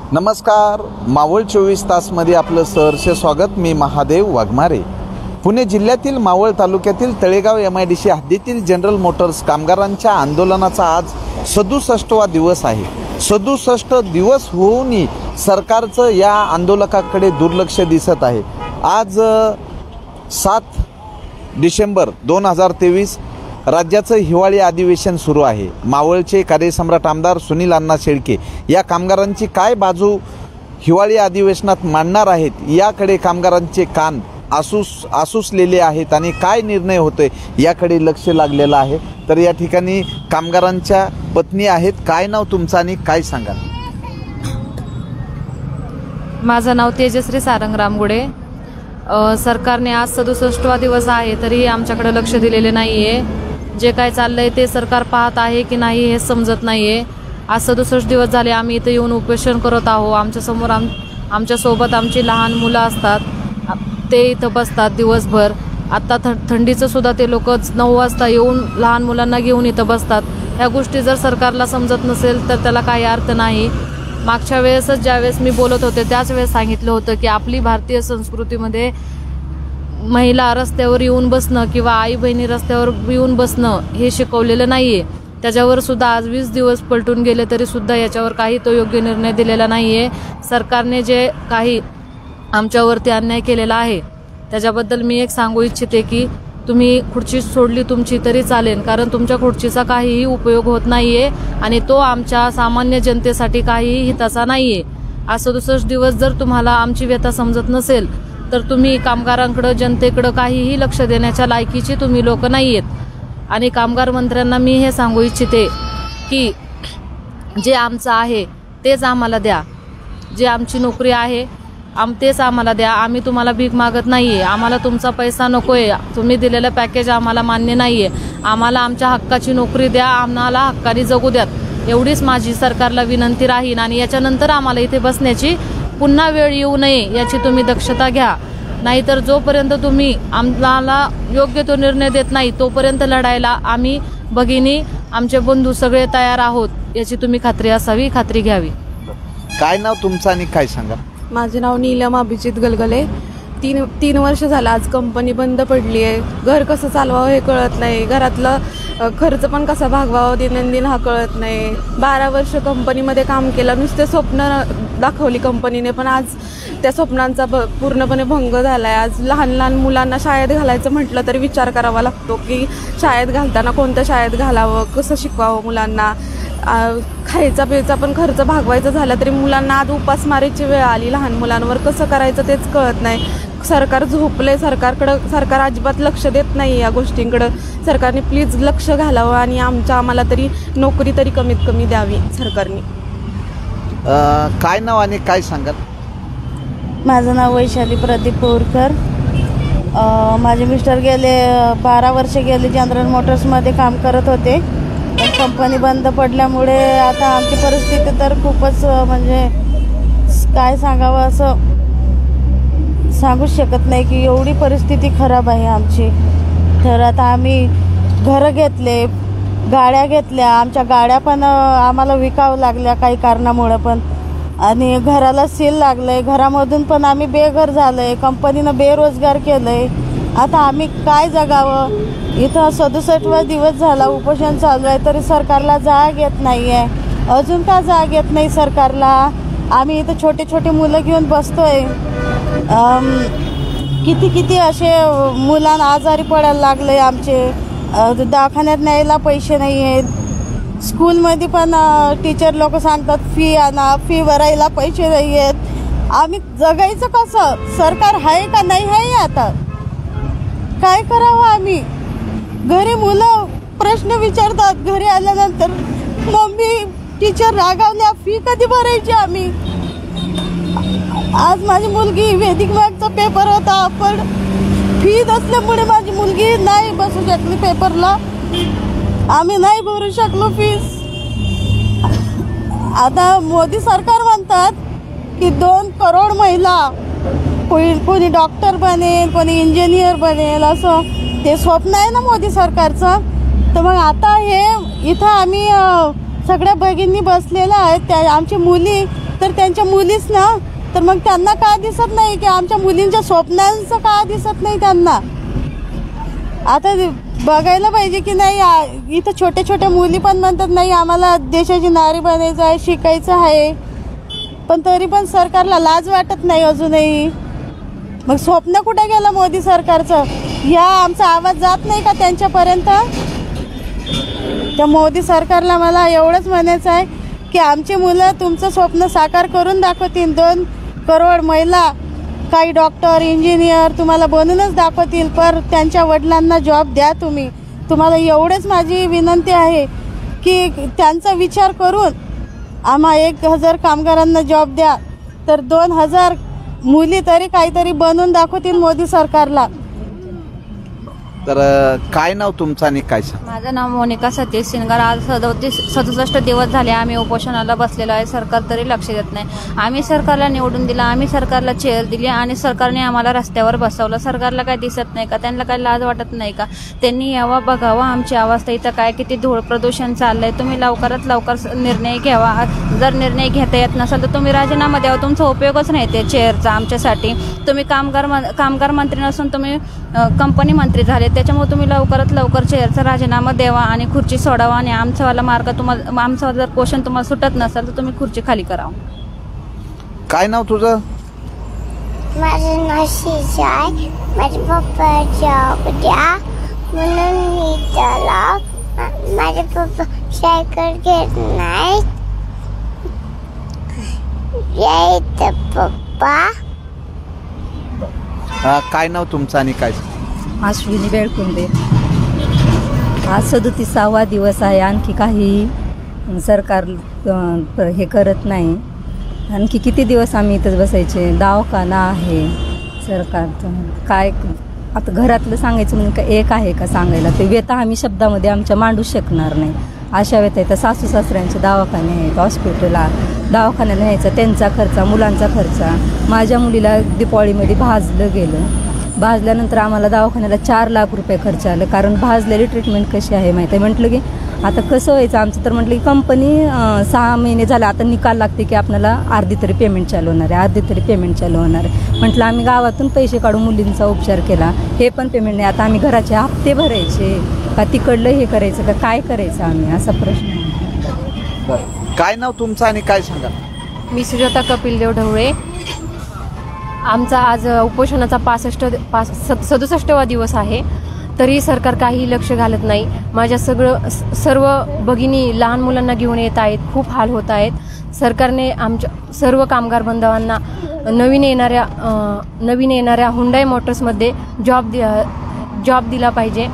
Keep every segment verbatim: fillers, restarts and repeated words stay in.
नमस्कार, मावळ चोवीस तासमध्ये आपलं सहर्ष स्वागत। मी महादेव वाघमारे। पुणे जिल्ह्यातील मावळ तालुक्यातील Talegaon M I D C हद्दीतील जनरल मोटर्स कामगारांच्या आंदोलनाचा आज सदुसष्टवा दिवस आहे। सदुसष्ट दिवस होऊनही सरकारचं या आंदोलकाकडे दुर्लक्ष दिसत आहे। आज सात डिसेंबर दोन हजार तेवीस राज्याचं हिवाळी अधिवेशन सुरू आहे। मावळचे कार्यसम्राट आमदार सुनील अण्णा शेळके या कामगारांची काय बाजू हिवाळी अधिवेशनात मांडणार आहेत, याकडे कामगारांचे कान आसूस आसूसलेले आहेत आणि काय निर्णय होतोय याकडे लक्ष लागलेलं आहे। तर या ठिकाणी कामगारांच्या पत्नी आहेत। काय नाव तुमचं आणि काय सांगाल? माझं नाव तेजश्री सारंग रामगुडे। सरकारने आज सदुसष्टवा दिवस आहे तरी आमच्याकडे लक्ष दिलेले नाहीये। जे काय चाललंय ते सरकार पाहत आहे की नाही हे समजत नाहीये। आज सदुसष्ट दिवस झाले आम्ही इथे येऊन उपोषण करत आहोत। आमच्या समोर आम आमच्या सोबत आमची लहान मुलं असतात, ते इथं बसतात दिवसभर। आता थ थंडीचं सुद्धा ते लोक नऊ वाजता येऊन लहान मुलांना घेऊन इथं बसतात। ह्या गोष्टी जर सरकारला समजत नसेल तर त्याला काही अर्थ नाही। मागच्या वेळेसच ज्यावेळेस मी बोलत होते त्याच वेळेस सांगितलं होतं की आपली भारतीय संस्कृतीमध्ये महिला रस्त्यावर येऊन बसणं किंवा आई बहिणी रस्त्यावर येऊन बसणं हे शिकवलेलं नाहीये। त्याच्यावर सुद्धा आज वीस दिवस पलटून गेले तरी सुद्धा याच्यावर काही तो योग्य निर्णय दिलेला नाहीये। सरकारने जे काही आमच्यावरती अन्याय केलेला आहे त्याच्याबद्दल मी एक सांगू इच्छिते की तुम्ही खुर्ची सोडली तुमची तरी चालेल, कारण तुमच्या खुर्चीचा काहीही उपयोग होत नाहीये आणि तो आमच्या सामान्य जनतेसाठी काहीही हिताचा नाहीये। आज सदुसष्ट दिवस जर तुम्हाला आमची व्यथा समजत नसेल तर तुम्ही कामगारांकडे जनतेकडे काहीही लक्ष देण्याच्या लायकीचे तुम्ही लोक नाहीयेत। आणि कामगार मंत्र्यांना मी हे सांगू इच्छिते की जे आमचं आहे तेच आम्हाला द्या, जे आमची नोकरी आहे आम तेच आम्हाला द्या। आम्ही तुम्हाला भीक मागत नाहीये, आम्हाला तुमचा पैसा नकोय, तुम्ही दिलेलं पॅकेज आम्हाला मान्य नाहीये। आम्हाला आमच्या हक्काची नोकरी द्या, आम्हाला हक्काने जगू द्यात, एवढीच माझी सरकारला विनंती राहील। आणि याच्यानंतर आम्हाला इथे बसण्याची पुन्हा वेळ येऊ नये याची तुम्ही दक्षता घ्या, नाहीतर जोपर्यंत तुम्ही आम्हाला योग्य तो निर्णय देत नाही तोपर्यंत लढायला आम्ही भगिनी आमचे बंधू सगळे तयार आहोत, याची तुम्ही खात्री असावी, खात्री घ्यावी। काय नाव तुमचं आणि काय सांगा? माझे नाव नीलम अभिजित गलगले। तीन तीन वर्ष झालं आज कंपनी बंद पडली आहे। घर कसं चालवावं हे कळत नाही, घरातलं खर्च पण कसा भागवावा दैनंदिन हा कळत नाही। बारा वर्ष कंपनीमध्ये काम केलं, नुसते स्वप्न दाखवली कंपनीने, पण आज त्या स्वप्नांचा ब पूर्णपणे भंग झाला आहे। आज लहान लहान मुलांना शाळेत घालायचं म्हटलं तरी विचार करावा लागतो की शाळेत घालताना कोणत्या शाळेत घालावं, कसं शिकवावं मुलांना। खायचा प्यायचा पण खर्च भागवायचा झाला तरी मुलांना आज उपासमारीची वेळ आली, लहान मुलांवर कसं करायचं तेच कळत नाही। सरकार झोपले, सरकारकडं सरकार अजिबात लक्ष देत नाही या गोष्टींकडं। सरकारने प्लीज लक्ष घालावं आणि आमच्या आम्हाला तरी नोकरी तरी कमीत कमी द्यावी सरकारने। काय नाव आणि काय सांगाल? माझं नाव वैशाली प्रदीप पोरकर। माझे मिस्टर गेले बारा वर्ष गेले जनरल मोटर्समध्ये काम करत होते, पण कंपनी बंद पडल्यामुळे आता आमची परिस्थिती तर खूपच म्हणजे काय सांगावं असं सांगूच शकत नाही की एवढी परिस्थिती खराब आहे आमची। तर आता आम्ही घरं घेतले, गाड्या घेतल्या, आमच्या गाड्या पण आम्हाला विकावं लागल्या काही कारणामुळे पण, आणि घराला सील लागलंय, घरामधून पण आम्ही बेघर झालोय, कंपनीनं बेरोजगार केलंय। आता आम्ही काय जगावं? इथं सदुसष्टवा दिवस झाला उपोषण चालू आहे तरी सरकारला जाग येत नाही आहे। अजून का जाग येत नाही सरकारला? आम्ही इथं छोटे छोटे मुलं घेऊन बसतोय, किती किती असे मुलांना आजारी पडायला लागले, आमचे दवाखान्यात न्यायला पैसे नाही आहेत। स्कूलमध्ये पण टीचर लोक सांगतात फी आणा, फी भरायला पैसे नाही आहेत। आम्ही जगायचं कसं? सरकार आहे का नाही आहे? आता काय करावं आम्ही? घरी मुलं प्रश्न विचारतात, घरी आल्यानंतर मम्मी टीचर रागावल्या, फी कधी भरायची आम्ही? आज माझी मुलगी वैदिक मॅथचा पेपर होता, पण फी नसल्यामुळे माझी मुलगी नाही बसू शकली पेपरला, आम्ही नाही भरू शकलो फीस। आता मोदी सरकार म्हणतात की दोन करोड महिला कोणी कोणी डॉक्टर बनेल, कोणी इंजिनियर बनेल, असं ते स्वप्न आहे ना मोदी सरकारचं। तर मग आता हे इथं आम्ही सगळ्या भगिनी बसलेल्या आहेत, त्या आमची मुली तर त्यांच्या मुलीच ना, तर मग त्यांना का दिसत नाही की आमच्या मुलींच्या स्वप्नांचं का दिसत नाही त्यांना? आता बघायला पाहिजे की नाही. इथं छोट्या छोट्या मुली पण म्हणतात नाही आम्हाला देशाची नारी बनायचं आहे, शिकायचं आहे, पण तरी पण सरकारला लाज वाटत नाही अजूनही. मग स्वप्न कुठे गेलं मोदी सरकारचं? या आमचा आवाज जात नाही का त्यांच्यापर्यंत? त्या मोदी सरकारला मला एवढंच म्हणायचं आहे की आमची मुलं तुमचं स्वप्न साकार करून दाखवतील. दोन करोड महिला, काही डॉक्टर, इंजिनियर तुम्हाला बनूनच दाखवतील, पर त्यांच्या वडिलांना जॉब द्या तुम्ही. तुम्हाला एवढेच माझी विनंती आहे की त्यांचा विचार करून आम्हा एक हजार कामगारांना जॉब द्या, तर दोन हजार मुली तरी काहीतरी बनवून दाखवतील मोदी सरकारला. तर काय नाव तुमचं आणि काय सांग? माझं नाव मोनिका सतीश सिनगर. आज सदोतीस सदुसष्ट दिवस झाले आम्ही उपोषणाला बसलेलो आहे. सरकार तरी लक्ष देत नाही. आम्ही सरकारला निवडून दिलं, आम्ही सरकारला चेअर दिली आणि सरकारने आम्हाला रस्त्यावर बसवलं. सरकारला काय दिसत नाही का? त्यांना काही लाज वाटत नाही का? त्यांनी यावं, बघावं आमची अवस्था इथं काय, किती धूळ प्रदूषण चाललंय. तुम्ही लवकरात लवकर निर्णय घ्यावा. जर निर्णय घेता येत नसेल तर तुम्ही राजीनामा द्यावा. तुमचा उपयोगच नाही ते चेअरचा आमच्यासाठी. तुम्ही कामगार कामगार मंत्री नसून तुम्ही कंपनी मंत्री झाले. त्याच्यामुळे तुम्ही लवकरात लवकर चेअरचा राजीनामा द्यावा आणि खुर्ची सोडावा. आणि आमचावाला मार्ग तुम्हाला, आमचा जर क्वेश्चन तुम्हाला सुटत नसेल तर तुम्ही खुर्ची खाली करावं. काय नाव तुझं? माझं नाव शिजा आहे. माझ्या पप्पा जॉब द्या म्हणून मी त्याला, माझे पप्पा सायकल घेत नाहीत. येत पप्पा. हा, काय नाव तुमचं आणि काय सांग? अश्विनी बेळकुंडे. आज सदोतीसावा दिवस आहे. आणखी काही सरकार अ, हे करत नाही. आणखी किती दिवस आम्ही इथंच बसायचे? दवाखाना आहे सरकारचं. काय आता घरातलं सांगायचं म्हणजे का एक आहे का सांगायला? ते व्यथा आम्ही शब्दामध्ये आमच्या मांडू शकणार नाही. अशा व्यथा येतात. सासू सासऱ्यांचे दवाखाने आहेत, हॉस्पिटलला दवाखान्याला न्यायचा त्यांचा खर्च, मुलांचा खर्च. माझ्या मुलीला दिपावळीमध्ये भाजलं गेलं. भाजल्यानंतर आम्हाला दवाखान्याला चार लाख रुपये खर्च आलं. कारण भाजलेली ट्रीटमेंट कशी आहे माहीत आहे. म्हटलं की आता कसं व्हायचं आमचं? तर म्हटलं की कंपनी सहा महिने झाले, आता निकाल लागते की आपल्याला अर्धी तरी पेमेंट चालू होणार आहे, अर्धी तरी पेमेंट चालू होणार आहे. म्हटलं आम्ही गावातून पैसे काढून मुलींचा उपचार केला, हे पण पेमेंट नाही. आता आम्ही घराचे हप्ते भरायचे का तिकडलं हे करायचं का काय करायचं आम्ही, असा प्रश्न आहे. काय नाव तुमचं आणि काय सांगा? मी सुजाता कपिलदेव ढवळे. आमचा आज उपोषणाचा पासष्ट पास सद सदुसष्टवा दिवस आहे, तरी सरकार काही लक्ष घालत नाही. माझ्या सगळं सर्व भगिनी लहान मुलांना घेऊन येत आहेत, खूप हाल होत आहेत. सरकारने आमच्या सर्व कामगार बांधवांना नवीन येणाऱ्या नवीन येणाऱ्या हुंडाई मोटर्समध्ये जॉब दि जॉब दिला पाहिजे,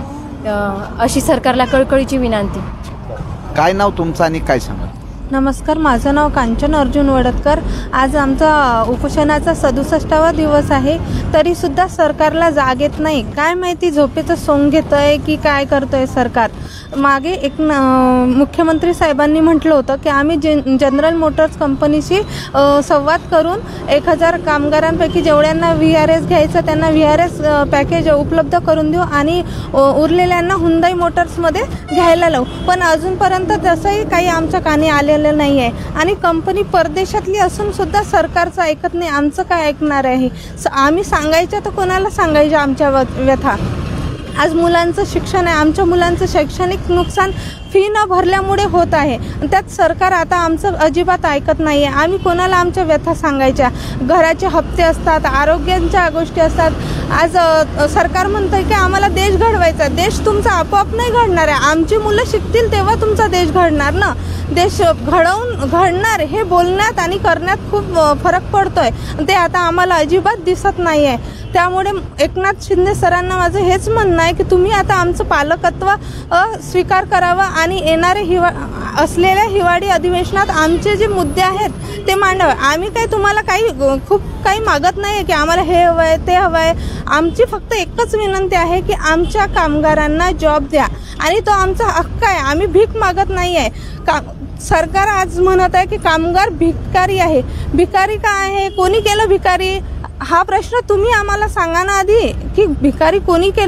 अशी सरकारला कळकळीची विनंती. काय नाव तुमचं आणि काय सांगा? नमस्कार, माझं नाव कांचन अर्जुन वडतकर. आज आमचा उपोषणाचा सदुसष्टावा दिवस आहे, तरीसुद्धा सरकारला जाग येत नाही. काय माहिती झोपेचं सोंग घेतं आहे की काय करतं आहे सरकार. मागे एक मुख्यमंत्री साहेबांनी म्हटलं होतं की आम्ही जे जनरल मोटर्स कंपनीशी संवाद करून एक हजार कामगारांपैकी जेवढ्यांना व्ही आर एस घ्यायचं त्यांना व्ही आर एस पॅकेज उपलब्ध करून देऊ आणि उरलेल्यांना हुंदाई मोटर्समध्ये घ्यायला लावू. पण अजूनपर्यंत तसंही काही आमच्या कानी आलेलं नाही आहे. आणि कंपनी परदेशातली असून सुद्धा सरकारचं ऐकत नाही. आमचं काय ऐकणार आहे? आम्ही सांगायचं तर कोणाला सांगायचं आमच्या व्यथा? आज मुलांचं शिक्षण आहे, आमच्या मुलांचं शैक्षणिक नुकसान फी न भरल्यामुळे होत आहे. त्यात सरकार आता आमचं अजिबात ऐकत नाही आहे. आम्ही कोणाला आमच्या व्यथा सांगायच्या? घराचे हप्ते असतात, आरोग्यांच्या गोष्टी असतात. आज सरकार म्हणतं की आम्हाला देश घडवायचा. देश तुमचा आपोआप नाही घडणार आहे. आमची मुलं शिकतील तेव्हा तुमचा देश घडणार ना. देश घडवून घडणार हे बोलण्यात आणि करण्यात खूप फरक पडतोय. ते आता आम्हाला अजिबात दिसत नाही आहे. त्यामुळे एकनाथ शिंदे सरांना माझं हेच म्हणणं आहे की तुम्ही आता आमचं पालकत्व स्वीकार करावं आणि येणारे हिवा असलेल्या हिवाळी अधिवेशनात आमचे जे मुद्दे आहेत ते मांडावे. आम्ही काही तुम्हाला काही खूप काही मागत नाही आहे की आम्हाला हे हवं आहे ते हवं आहे. आमची फक्त एकच विनंती आहे की आमच्या कामगारांना जॉब द्या आणि तो आमचा हक्क आहे. आम्ही भीक मागत नाही आहे. का सरकार आज म्हणत आहे की कामगार भिकारी आहे. भिकारी का आहे? कोणी केलं भिकारी? हा प्रश्न तुम्ही आम्हाला सांगा ना आधी की भिकारी कोणी केलं.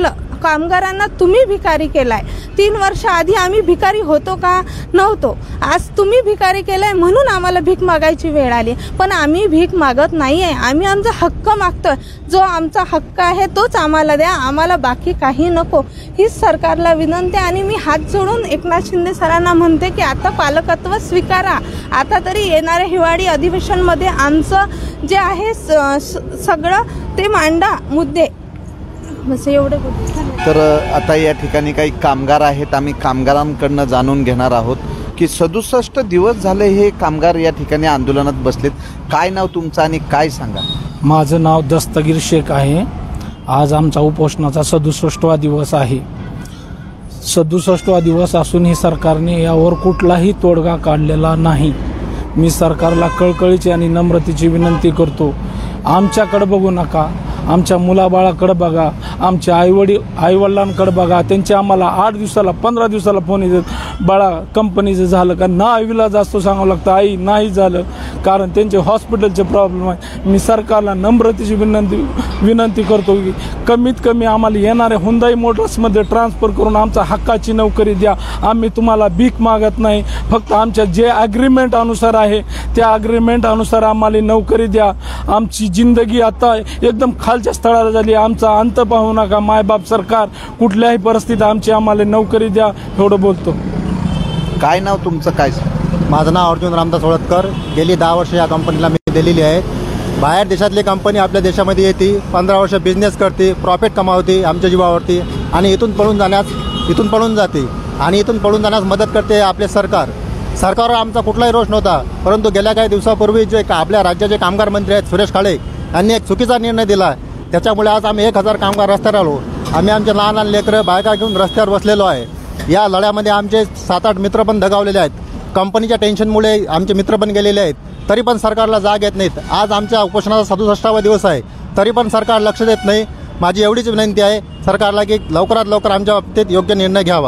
कामगारांना तुम्ही भिकारी केलाय. तीन वर्ष आधी आम्ही भिकारी होतो का? नव्हतो. आज तुम्ही भिकारी केलाय म्हणून आम्हाला भीक मागायची वेळ आली. पण आम्ही भीक मागत नाही आहे. आम्ही आमचा हक्क मागतोय. जो आमचा हक्क आहे तोच आम्हाला द्या. आम्हाला बाकी काही नको. हीच सरकारला विनंती. आणि मी हात जोडून एकनाथ शिंदे सरांना म्हणते की आता पालकत्व स्वीकारा. आता तरी येणाऱ्या हिवाळी अधिवेशनमध्ये आमचं जे आहे सगळं ते मांडा मुद्दे. बस एवढं बोलते. तर आता या ठिकाणी काही कामगार आहेत. आम्ही कामगारांकडनं जाणून घेणार आहोत की सदुसष्ट दिवस झाले हे कामगार या ठिकाणी आंदोलनात बसलेत. काय नाव तुमचं आणि काय सांगा? माझं नाव दस्तगीर शेख आहे. आज आमचा उपोषणाचा सदुसष्टवा दिवस आहे. सदुसष्टवा दिवस असूनही सरकारने यावर कुठलाही तोडगा काढलेला नाही. मी सरकारला कळकळीची आणि नम्रतेची विनंती करतो, आमच्याकडे बघू नका, आमच्या मुलाबाळाकडे बघा, आमच्या आईवडील आईवडिलांकडे बघा. त्यांचे आम्हाला आठ दिवसाला पंधरा दिवसाला फोन येतात, बाळा कंपनीचं झालं का? ना विलाज असतो सांगावं लागतं, आई नाही झालं, कारण त्यांचे हॉस्पिटलचे प्रॉब्लेम आहे. मी सरकारला नम्रतेची विनंती विनंती करतो की कमीत कमी आम्हाला येणाऱ्या हुंदाई मोटर्समध्ये ट्रान्सफर करून आमचा हक्काची नोकरी द्या. आम्ही तुम्हाला भीक मागत नाही. फक्त आमच्या जे ॲग्रीमेंट अनुसार आहे त्या ॲग्रीमेंट अनुसार आम्हाला नोकरी द्या. आमची जिंदगी आता एकदम खालच्या स्थळाला झाली. आमचा अंत पाहू नका. मायबाप सरकार कुठल्याही परिस्थितीत आमची आम्हाला नोकरी द्या. एवढं बोलतो. काय नाव तुमचं? काय? माझं नाव अर्जुन रामदास ओळखकर. गेली दहा वर्ष या कंपनीला मी दिलेली आहेत. बाहेर देशातली कंपनी आपल्या देशामध्ये येते, पंधरा वर्ष बिझनेस करते, प्रॉफिट कमावते आमच्या जीवावरती, आणि इथून पळून जाण्यास इथून पळून जाते आणि इथून पळून जाण्यास मदत करते आपले सरकार. सरकारवर आमचा कुठलाही रोष नव्हता, परंतु गेल्या काही दिवसापूर्वी जे आपल्या राज्याचे कामगार मंत्री आहेत सुरेश खाडे यांनी एक चुकीचा निर्णय दिला. त्याच्यामुळे आज आम्ही एक हजार कामगार रस्त्यावर आलो. आम्ही आमचे लहान लहान लेकरं बायका घेऊन रस्त्यावर बसलेलो आहे. या लढ्यामध्ये आमचे सात आठ मित्र पण दगावलेले आहेत. कंपनीच्या टेन्शनमुळे आमचे मित्र पण गेलेले आहेत. तरी पण सरकारला जाग येत नाहीत. आज आमच्या उपोषणाचा सदुसष्टावा दिवस आहे, तरी पण सरकार लक्ष देत नाही. माझी एवढीच विनंती आहे सरकारला की लवकरात लवकर आमच्या बाबतीत योग्य निर्णय घ्यावा.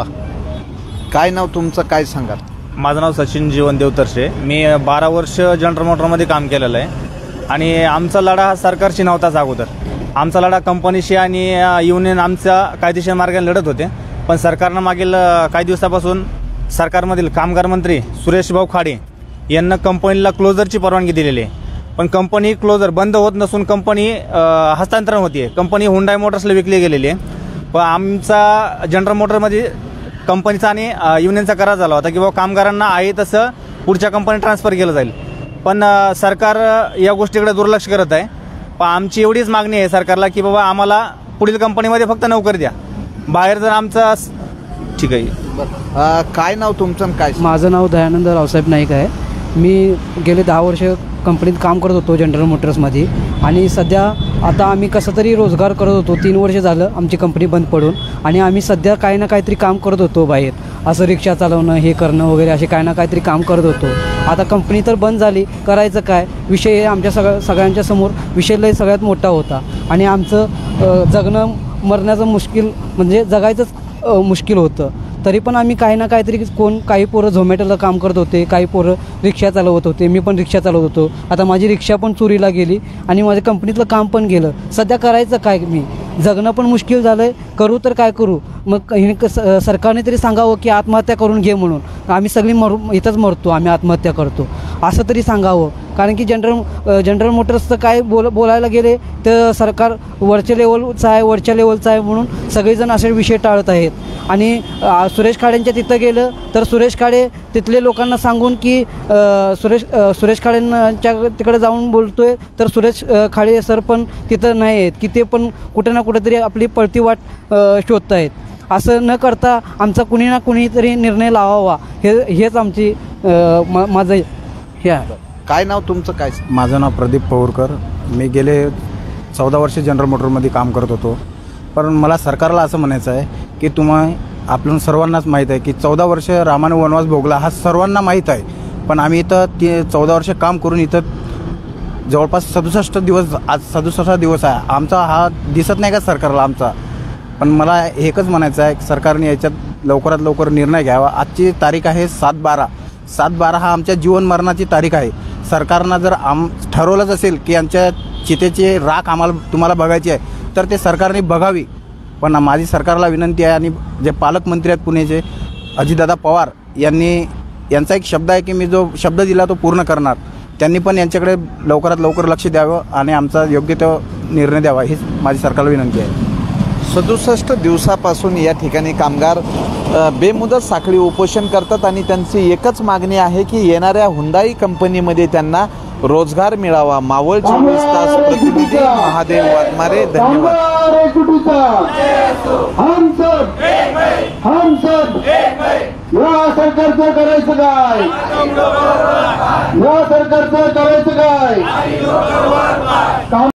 काय नाव तुमचं? काय सांगाल? माझं नाव सचिन जीवन देवतर्षे. मी बारा वर्ष जनरल मोटरमध्ये काम केलेलं आहे आणि आमचा लढा हा सरकारशी नव्हताच अगोदर. आमचा लढा कंपनीशी आणि युनियन आमच्या कायदेशीर मार्गाने लढत होते. पण सरकारनं मागील काही दिवसापासून सरकारमधील कामगार मंत्री सुरेश भाऊ खाडे यांना कंपनीला क्लोजरची परवानगी दिलेली आहे. पण कंपनी क्लोजर बंद होत नसून कंपनी हस्तांतरण होती आहे. कंपनी हुंडाई मोटर्सला विकली गेलेली आहे. पण आमचा जनरल मोटरमध्ये कंपनीचा आणि युनियनचा करार झाला होता की बाबा कामगारांना आहे तसं पुढच्या कंपनी ट्रान्सफर केलं जाईल. पण सरकार या गोष्टीकडे दुर्लक्ष करत आहे. पण आमची एवढीच मागणी आहे सरकारला की बाबा आम्हाला पुढील कंपनीमध्ये फक्त नोकरी द्या. बाहेर जर आमचा ठीक आहे. काय नाव तुमचं? काय? माझं नाव दयानंद रावसाहेब नाईक आहे. मी गेले दहा वर्ष कंपनीत काम करत होतो जनरल मोटर्समध्ये, आणि सध्या आता आम्ही कसं तरी रोजगार करत होतो. तीन वर्ष झालं आमची कंपनी बंद पडून, आणि आम्ही सध्या काही ना काहीतरी काम करत होतो बाहेर, असं रिक्षा चालवणं हे करणं वगैरे असे काही ना काहीतरी काम करत होतो. आता कंपनी तर बंद झाली, करायचं काय? विषय हे आमच्या सगळ्या सगळ्यांच्या समोर विषय लय सगळ्यात मोठा होता, आणि आमचं जगणं मरण्याचं मुश्किल म्हणजे जगायचंच मुश्किल होतं. तरी पण आम्ही काही ना काहीतरी, कोण काही पोरं झोमॅटोला काम करत होते, काही पोरं रिक्षा चालवत होते, मी पण रिक्षा चालवत होतो. आता माझी रिक्षा पण चोरीला गेली आणि माझ्या कंपनीतलं काम पण गेलं. सध्या करायचं काय? मी जगणं पण मुश्किल झालं आहे. करू तर काय करू? मग हिने सरकारने तरी सांगावं की आत्महत्या करून घे म्हणून. आम्ही सगळी मरू इथंच मरतो, आम्ही आत्महत्या करतो असं तरी सांगावं. कारण की जनरल जनरल मोटर्सचं काय बोल बोलायला गेले तर सरकार वरच्या लेवलचं आहे, वरच्या लेवलचं आहे म्हणून सगळेजण असे विषय टाळत आहेत. आणि सुरेश खाडेंच्या तिथं गेलं तर सुरेश खाडे तिथले लोकांना सांगून की सुरेश सुरेश खाडेंच्या तिकडे जाऊन बोलतो आहे, तर सुरेश खाडे सर पण तिथं नाही आहेत की ते पण कुठे ना कुठेतरी आपली पळती वाट शोधत आहेत. असं न करता आमचा कुणी ना कुणीतरी निर्णय लावावा, हे हेच आमची माझं हे आहे. काय नाव तुमचं? काय? माझं नाव प्रदीप पवारकर. मी गेले चौदा वर्ष जनरल मोटरमध्ये काम करत होतो. पण मला सरकारला असं म्हणायचं आहे की तुम्ही आपल्या सर्वांनाच माहीत आहे की चौदा वर्ष रामाने वनवास भोगला हा सर्वांना माहीत आहे. पण आम्ही इथं ती चौदा वर्ष काम करून इथं जवळपास सदुसष्ट दिवस, आज सदुसष्टा दिवस आहे. आमचा हा दिसत नाही का सरकारला आमचा? पण मला एकच म्हणायचं आहे की सरकारने याच्यात लवकरात लवकर निर्णय घ्यावा. आजची तारीख आहे सात बारा. सात बारा हा आमच्या जीवन मरणाची तारीख आहे. सरकारनं जर आम ठरवलंच असेल की आमच्या चितेचे राख आम्हाला तुम्हाला बघायची आहे तर ते सरकारने बघावी. पण माझी सरकारला विनंती आहे आणि जे पालकमंत्री आहेत पुण्याचे अजितदादा पवार यांनी यांचा एक शब्द आहे की मी जो शब्द दिला तो पूर्ण करणार. त्यांनी पण यांच्याकडे लवकरात लवकर लक्ष द्यावं आणि आमचा योग्य तो निर्णय द्यावा हीच माझी सरकारला विनंती आहे. सदुसष्ट दिवसापासून या ठिकाणी कामगार अ, बेमुदत साखळी उपोषण करतात आणि त्यांची एकच मागणी आहे की येणाऱ्या हुंदाई कंपनीमध्ये त्यांना रोजगार मिळावा. मावळ चोवीस तास प्रतिनिधी महादेव वाघमारे, धन्यवाद. या सरकारचं करायचं काय? या सरकारचं करायचं काय?